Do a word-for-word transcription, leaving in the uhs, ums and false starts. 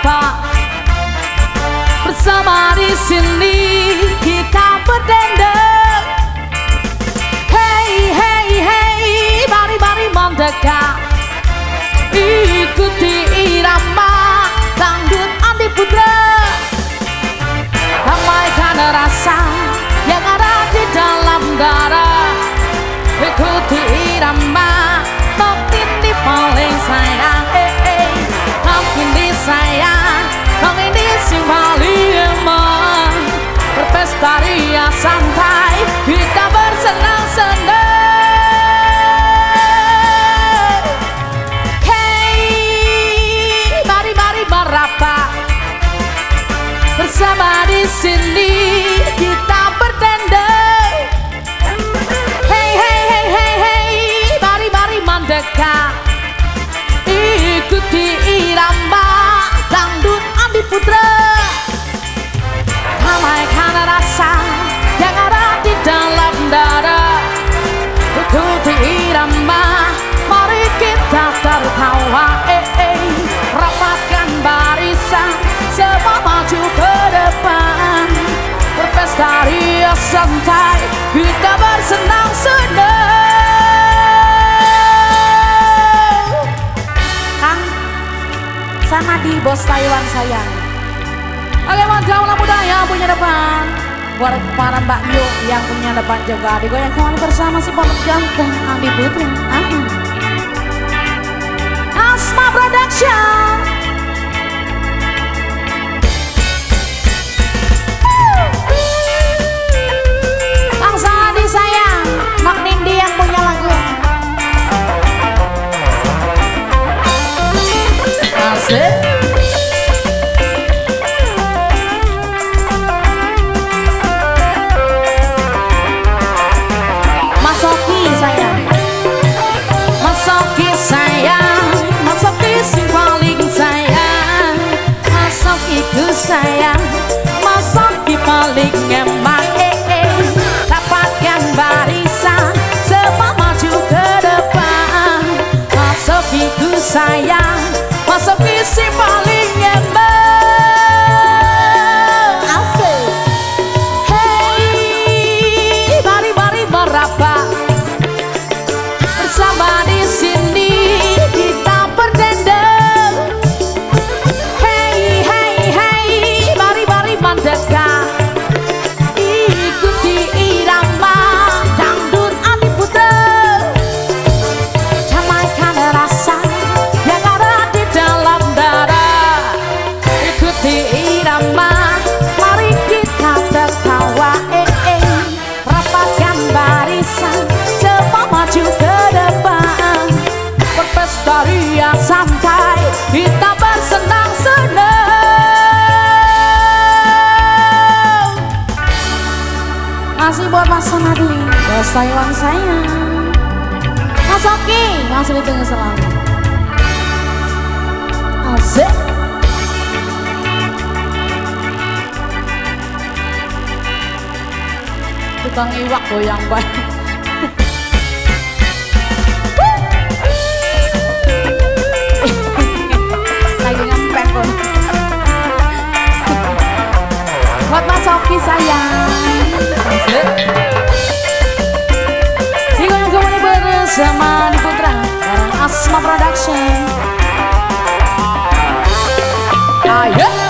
berapa bersama di sini kita berdendang. Hey hey hey, mari-mari mendekat, ikuti irama dangdut Andi Putra. Damaikan rasa yang ada di dalam darah, ikuti irama Nok ini paling sayang. Eh eh, Nok ini sayang, Nok ini si paling emang. Berpesta ria santai, kita bersenang-senang. Hey, mari-mari berapa bersama di sini kita berdendang. Hey hey hey hey hey, mari-mari mendekat, ikuti irama dangdut Andi Putra. Damaikan rasa yang ada di dalam darah, ikuti irama, mari kita tertawa. Eh eh, rapatkan barisan, semua maju ke depan. Berpesta ria santai, kita bersenang-senang. Kang, sana di bos Taiwan sayang. Bagaimana kaulah muda yang punya depan, buat para mbak Yu yang punya depan juga digoyang kembali bersama si pondok jantung Andi Putra. Asma Production. Kang Sadi sayang, Nok Nindi yang punya lagu. Asik. Masoki sayang, Masoki sayang, Masoki si paling sayang, Masokiku sayang, Masoki paling emang. Eh eh, dapatkan barisan, semua maju ke depan. Masokiku sayang, Masoki si paling emang. Asik. Hey, mari-mari berapa bersama di sini kita berdendang. Hey hey hey, mari-mari mendekat, ikuti irama dangdut Andi Putra. Damaikan rasa yang ada di dalam darah, ikuti irama, mari kita tertawa. Eh eh, rapatkan barisan, semua maju ke depan. Berpesta ria santai, kita bersenang-senang. Masih buat Mas Sanadi, bos Taiwan sayang. Mas Oki, masih ditunggu selalu. Asik. Tukang iwak goyang banget. Lagi ngempek kok. Buat Mas Oki sayang. Digoyang kembali bersama Andi Putra bareng Asma Production. Ayo.